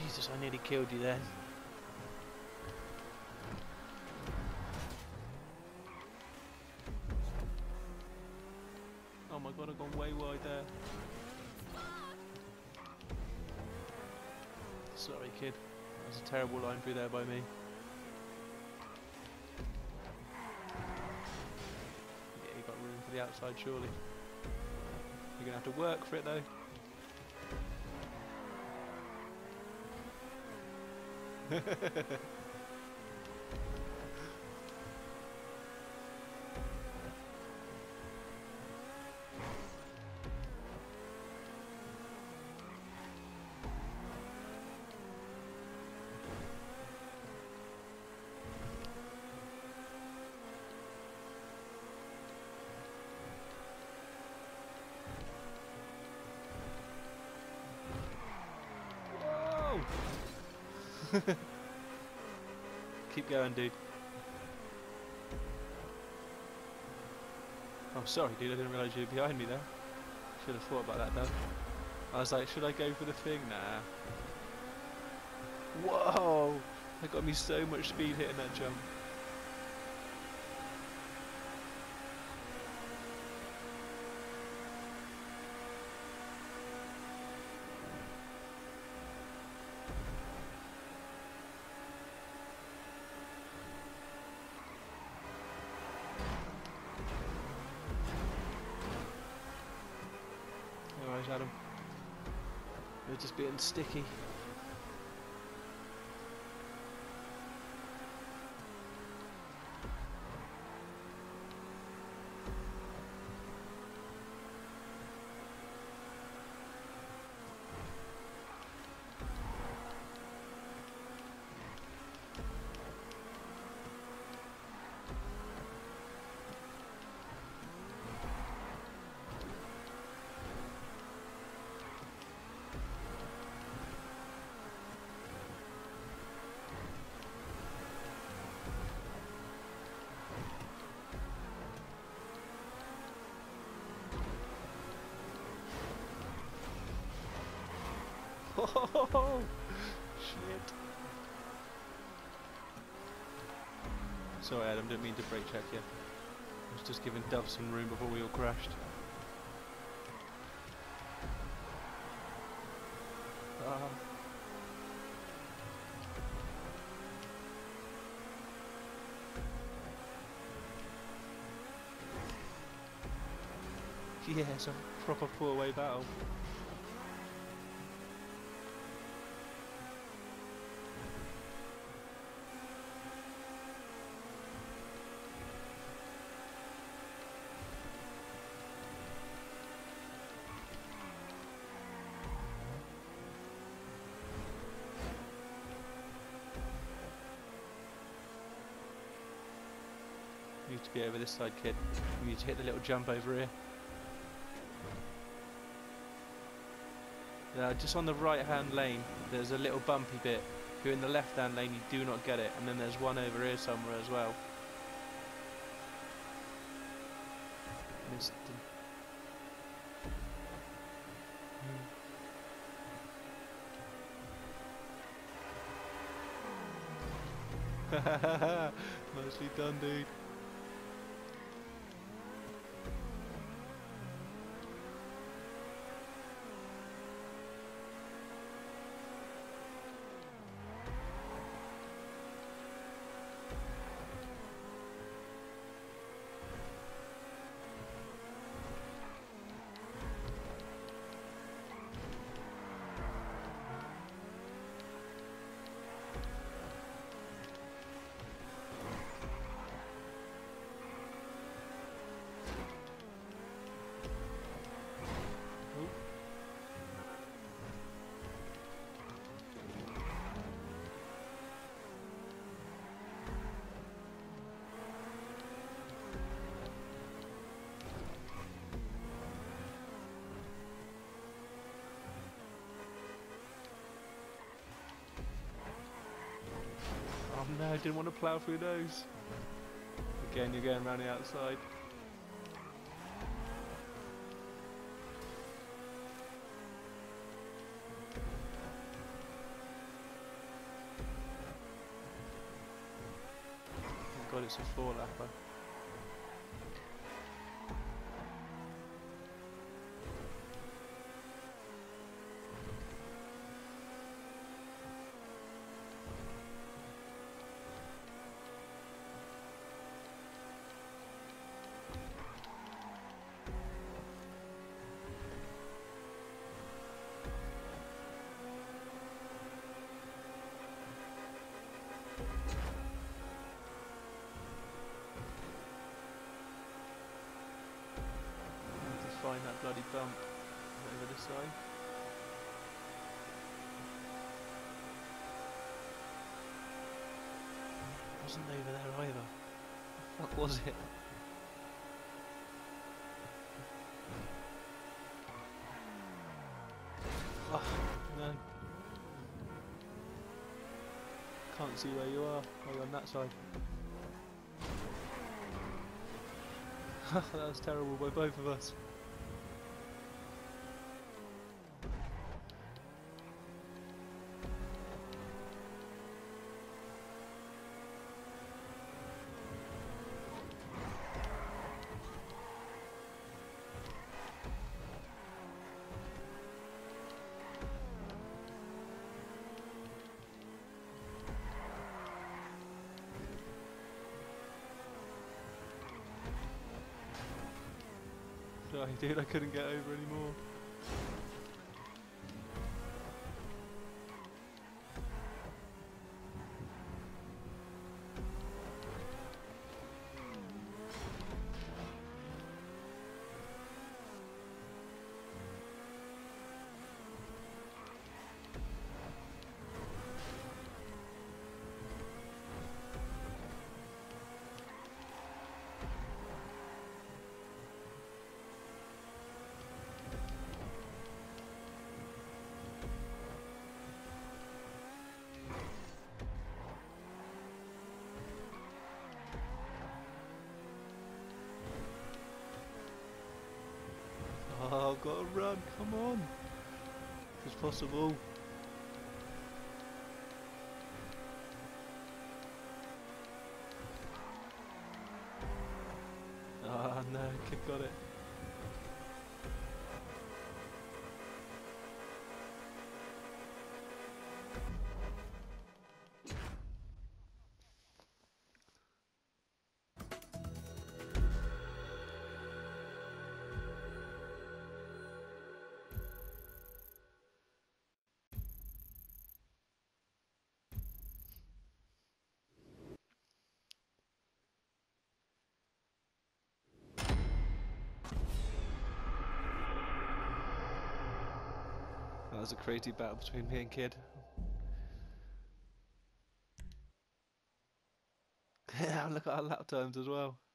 Jesus, I nearly killed you then. Oh my god, I've gone way wide there. Sorry, kid. That was a terrible line through there by me. Yeah, you got room for the outside, surely. You're gonna have to work for it, though. Keep going, dude. I'm sorry, dude. I didn't realise you were behind me there. Should have thought about that, though. I was like, should I go for the thing? Nah. Whoa! That got me so much speed hitting that jump. Alright, Adam. You're just being sticky. Oh shit! Sorry, Adam. Didn't mean to brake check you. I was just giving Dove some room before we all crashed. Yeah, it's a proper four-way battle. You need to be over this side, kid. You need to hit the little jump over here. Just on the right hand lane there's a little bumpy bit. If you're in the left hand lane you do not get it, and then there's one over here somewhere as well. Missed him. Nicely done, dude. Oh no, I didn't want to plough through those. Again, you're going around the outside. God, it's a 4-lapper. Find that bloody bump over this side. Wasn't over there either. What was it? Oh no. Can't see where you are. Oh, you're on that side. That was terrible by both of us. Sorry dude, I couldn't get over anymore. Oh, I've got to run, come on! If it's possible. Ah no, kid got it. That was a crazy battle between me and Kid. Yeah, look at our lap times as well.